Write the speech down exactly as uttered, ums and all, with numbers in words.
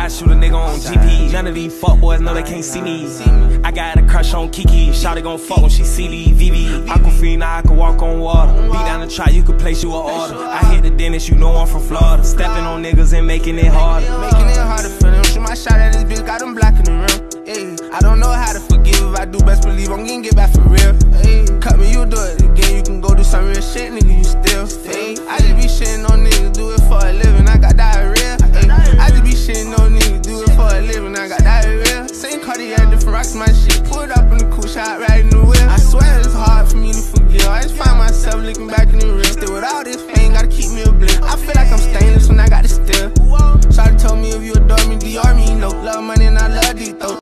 I shoot a nigga on G P. None of these fuck boys know they can't see me. I got a crush on Kiki. Shawty gon' fuck when she see these V V. Aquafina, I can walk on water. Be down to try, you can place you an order. I hit the dentist, you know I'm from Florida. Stepping on niggas and making it harder. Making it harder for them. Shoot my shot at this bitch, got them blocking the rim. Ay, I don't know how to forgive. If I do, best believe I'm gonna get back for real. Ay, cut me, you do it again. You can go do some real shit, nigga, you still. Ay, I just be shitting on niggas, do it for a living. I got diarrhea. Ay, I just be shitting on niggas, do it for a living. I got diarrhea. Same Cartel, different rocks, my shit. Pulled up in the cool shot, right in the wheel. I swear it's hard for me to forgive. I just find myself looking back in the real. Still with all this pain, gotta keep me a blink. I feel like I'm stainless when I got it still. Shawty told me if you adore me, D R me, no love money and I love these though.